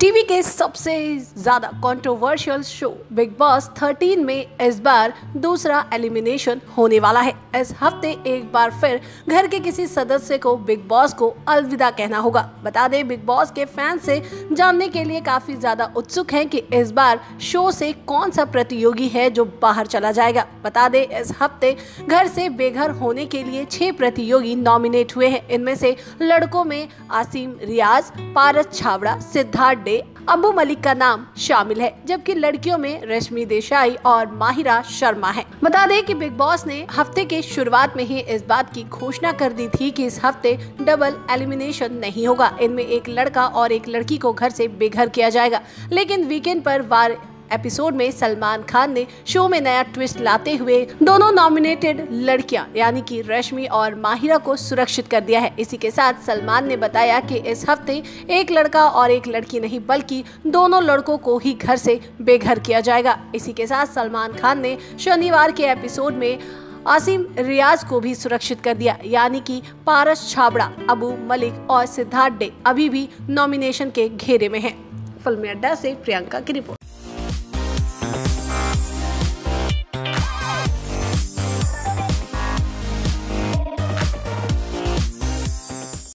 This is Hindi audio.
टीवी के सबसे ज्यादा कंट्रोवर्शियल शो बिग बॉस 13 में इस बार दूसरा एलिमिनेशन होने वाला है। इस हफ्ते एक बार फिर घर के किसी सदस्य को बिग बॉस को अलविदा कहना होगा। बता दें, बिग बॉस के फैंस से जानने के लिए काफी ज्यादा उत्सुक हैं कि इस बार शो से कौन सा प्रतियोगी है जो बाहर चला जाएगा। बता दें, इस हफ्ते घर से बेघर होने के लिए 6 प्रतियोगी नॉमिनेट हुए हैं। इनमें से लड़कों में आसिम रियाज, पारस छाबड़ा, सिद्धार्थ, अबू मलिक का नाम शामिल है, जबकि लड़कियों में रश्मि देसाई और माहिरा शर्मा है। बता दें कि बिग बॉस ने हफ्ते के शुरुआत में ही इस बात की घोषणा कर दी थी कि इस हफ्ते डबल एलिमिनेशन नहीं होगा। इनमें एक लड़का और एक लड़की को घर से बेघर किया जाएगा। लेकिन वीकेंड पर वार एपिसोड में सलमान खान ने शो में नया ट्विस्ट लाते हुए दोनों नॉमिनेटेड लड़कियां यानी कि रश्मि और माहिरा को सुरक्षित कर दिया है। इसी के साथ सलमान ने बताया कि इस हफ्ते एक लड़का और एक लड़की नहीं बल्कि दोनों लड़कों को ही घर से बेघर किया जाएगा। इसी के साथ सलमान खान ने शनिवार के एपिसोड में आसिम रियाज को भी सुरक्षित कर दिया, यानी कि पारस छाबड़ा, अबू मलिक और सिद्धार्थ अभी भी नॉमिनेशन के घेरे में हैं। फिल्मी अड्डा से प्रियंका की रिपोर्ट।